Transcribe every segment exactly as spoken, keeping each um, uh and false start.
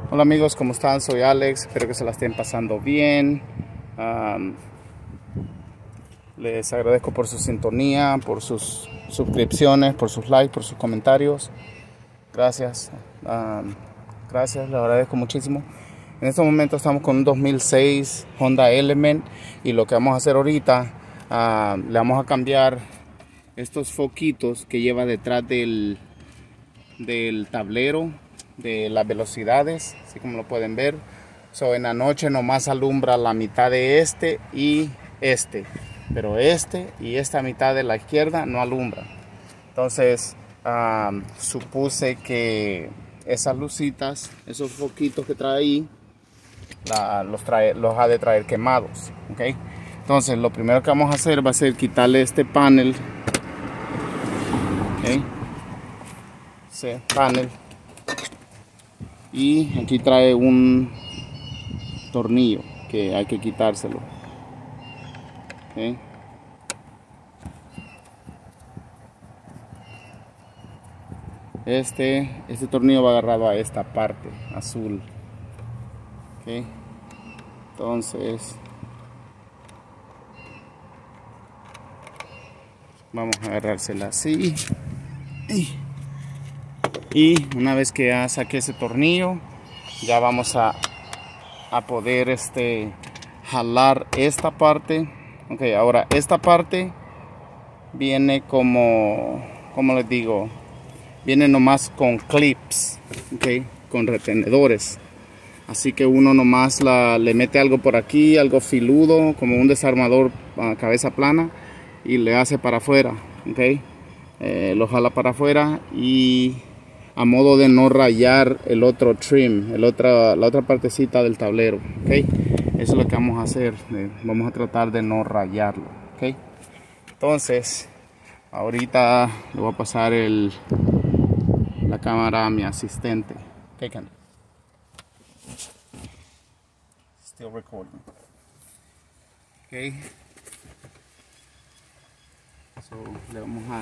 Hola amigos, ¿cómo están? Soy Alex, espero que se la estén pasando bien. Um, les agradezco por su sintonía, por sus suscripciones, por sus likes, por sus comentarios. Gracias, um, gracias, les agradezco muchísimo. En este momento estamos con un dos mil seis Honda Element y lo que vamos a hacer ahorita, uh, le vamos a cambiar estos foquitos que lleva detrás del, del tablero de las velocidades, así como lo pueden ver. So, en la noche nomás alumbra la mitad de este y este, pero este y esta mitad de la izquierda no alumbra. Entonces um, supuse que esas lucitas, esos foquitos que trae ahí, la, los, trae, los ha de traer quemados, ¿okay? Entonces lo primero que vamos a hacer va a ser quitarle este panel, ¿okay? Ese panel. Y aquí trae un tornillo que hay que quitárselo. ¿Okay? Este, este tornillo va agarrado a esta parte azul. ¿Okay? Entonces vamos a agarrársela así. Y una vez que ya saqué ese tornillo, ya vamos a, a poder este, jalar esta parte. Ok, ahora esta parte viene como, como les digo, viene nomás con clips, okay, con retenedores. Así que uno nomás la, le mete algo por aquí, algo filudo, como un desarmador a cabeza plana, y le hace para afuera, okay. Eh, lo jala para afuera y a modo de no rayar el otro trim, el otra, la otra partecita del tablero, okay. Eso es lo que vamos a hacer, eh, vamos a tratar de no rayarlo, okay. Entonces ahorita le voy a pasar el, la cámara a mi asistente. Okay, Ken. Still recording. Okay. So le vamos a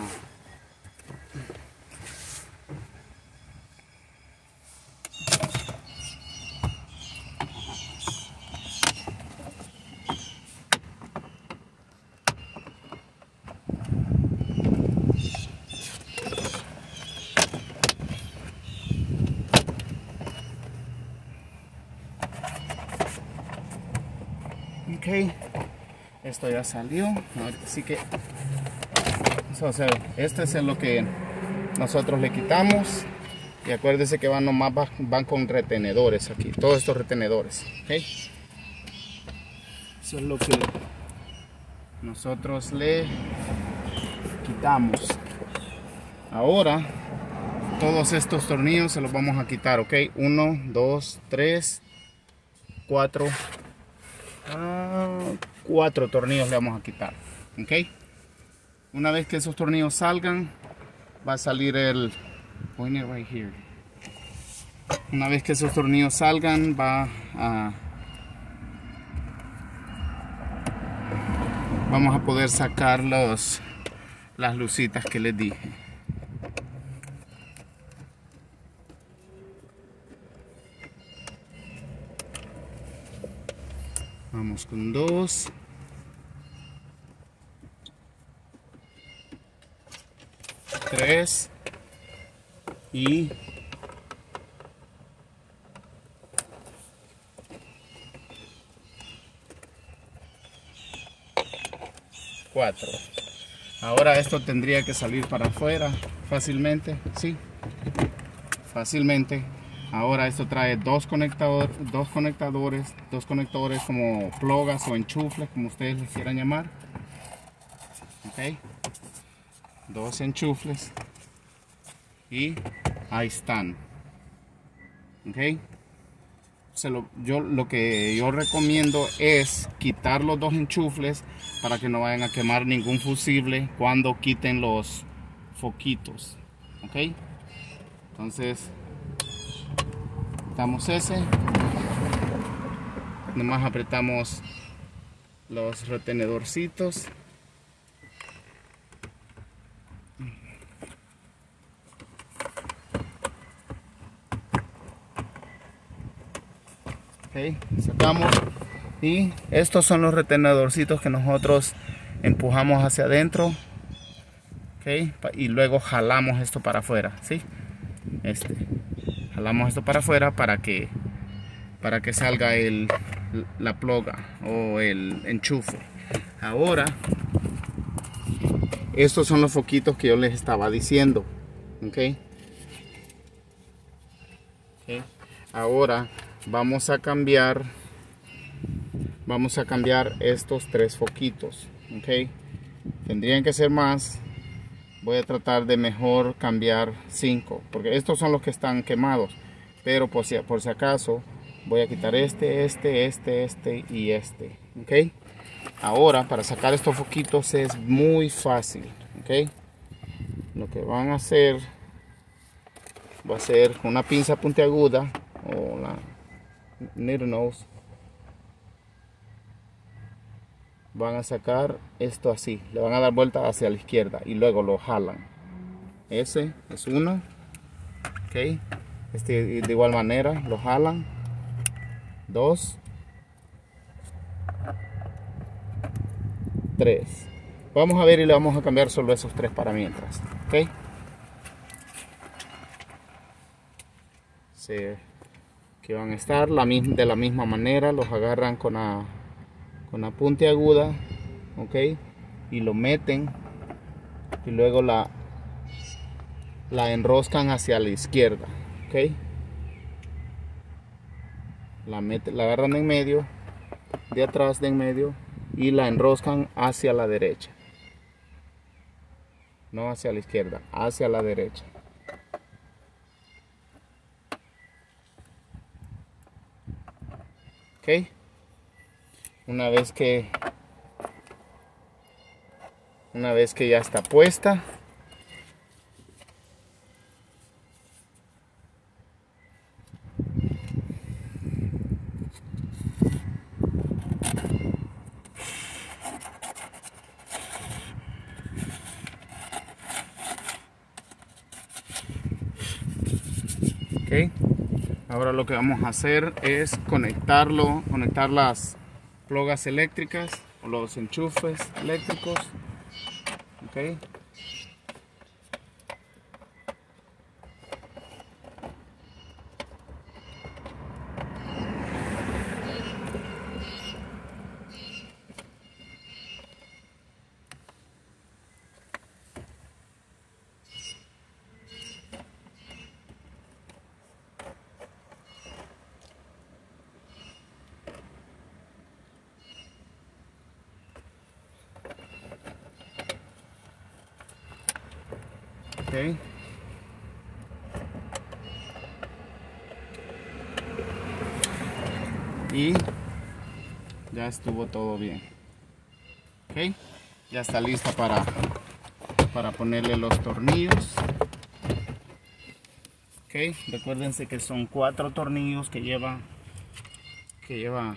Ok, esto ya salió, así que o sea, este es lo que nosotros le quitamos. Y acuérdense que van nomás van con retenedores aquí, todos estos retenedores, okay. Eso es lo que nosotros le quitamos. Ahora todos estos tornillos se los vamos a quitar, ok. Uno, dos, tres, cuatro. Uh, cuatro tornillos le vamos a quitar, ok. Una vez que esos tornillos salgan, va a salir el right here. Una vez que esos tornillos salgan, va a vamos a poder sacar los las lucitas que les dije. Vamos con dos. Tres. Y cuatro. Ahora esto tendría que salir para afuera fácilmente, sí, fácilmente. Ahora esto trae dos conectadores, dos conectadores, dos conectores como plogas o enchufles, como ustedes les quieran llamar. Ok, dos enchufles y ahí están. Ok, Se lo, yo, lo que yo recomiendo es quitar los dos enchufles para que no vayan a quemar ningún fusible cuando quiten los foquitos. Ok, entonces quitamos ese, nomás apretamos los retenedorcitos Ok, sacamos. Y estos son los retenedorcitos que nosotros empujamos hacia adentro. Ok, y luego jalamos esto para afuera, ¿sí? Este, jalamos esto para afuera para que, para que salga el, la ploga o el enchufe. Ahora, estos son los foquitos que yo les estaba diciendo. Ok. Okay. Ahora vamos a cambiar vamos a cambiar estos tres foquitos. Ok, tendrían que ser más. Voy a tratar de mejor cambiar cinco, porque estos son los que están quemados, pero por si, por si acaso voy a quitar este, este, este, este y este. Ok, ahora para sacar estos foquitos es muy fácil. Ok, lo que van a hacer va a ser una pinza puntiaguda o la needle nose. Van a sacar esto así, le van a dar vuelta hacia la izquierda y luego lo jalan. Ese es uno. Ok, este de igual manera lo jalan. Dos, tres. Vamos a ver y le vamos a cambiar solo esos tres para mientras. Ok, se, que van a estar la misma, de la misma manera. Los agarran con la con la puntiaguda, ok, y lo meten y luego la la enroscan hacia la izquierda. Ok, la meten, la agarran de en medio, de atrás de en medio, y la enroscan hacia la derecha, no hacia la izquierda, hacia la derecha. Ok, una vez que una vez que ya está puesta, ok, ahora lo que vamos a hacer es conectarlo, conectar las plogas eléctricas o los enchufes eléctricos. Ok, ok, y ya estuvo todo bien. Ok, ya está lista para para ponerle los tornillos. Ok, recuérdense que son cuatro tornillos que lleva que lleva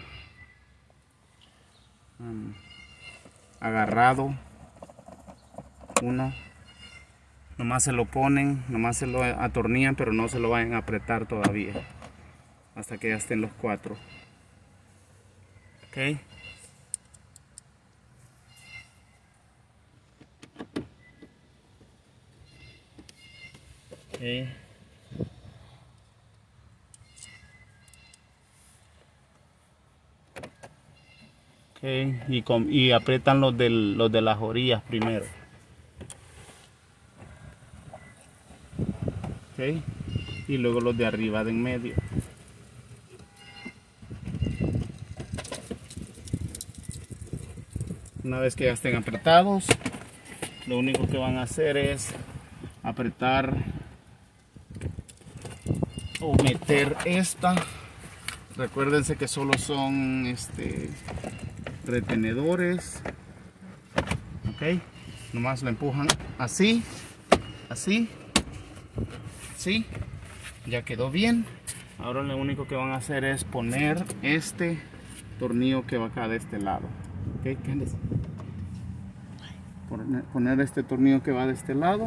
um, agarrado uno. Nomás se lo ponen, nomás se lo atornillan, pero no se lo vayan a apretar todavía hasta que ya estén los cuatro. Ok, okay. Okay. Y, con, y aprietan los, del, los de las orillas primero. Okay. Y luego los de arriba de en medio. Una vez que ya estén apretados, lo único que van a hacer es apretar o meter esta. Recuérdense que solo son este retenedores. Ok, nomás lo empujan así, así, así, ya quedó bien. Ahora lo único que van a hacer es poner este tornillo que va acá de este lado. Ok, poner este tornillo que va de este lado.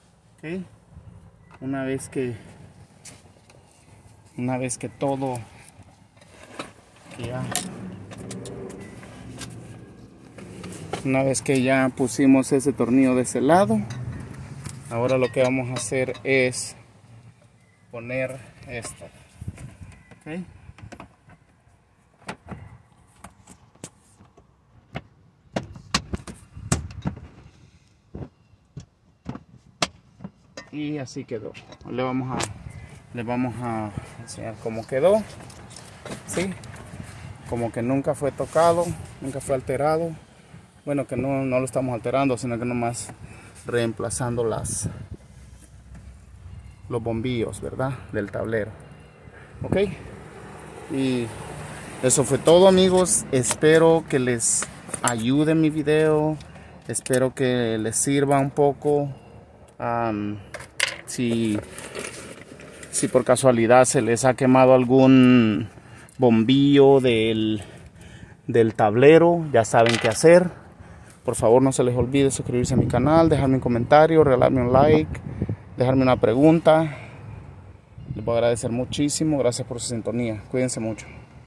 Ok, una vez que una vez que todo aquí ya. Una vez que ya pusimos ese tornillo de ese lado, ahora lo que vamos a hacer es poner esto. ¿Okay? Y así quedó. Le vamos a le vamos a enseñar cómo quedó. ¿Sí? Como que nunca fue tocado, nunca fue alterado. Bueno, que no, no lo estamos alterando, sino que nomás reemplazando las los bombillos, ¿verdad? Del tablero. Ok. Y eso fue todo, amigos. Espero que les ayude mi video. Espero que les sirva un poco. Um, si, si por casualidad se les ha quemado algún bombillo del, del tablero, ya saben qué hacer. Por favor, no se les olvide suscribirse a mi canal, dejarme un comentario, regalarme un like, dejarme una pregunta. Les voy a agradecer muchísimo. Gracias por su sintonía. Cuídense mucho.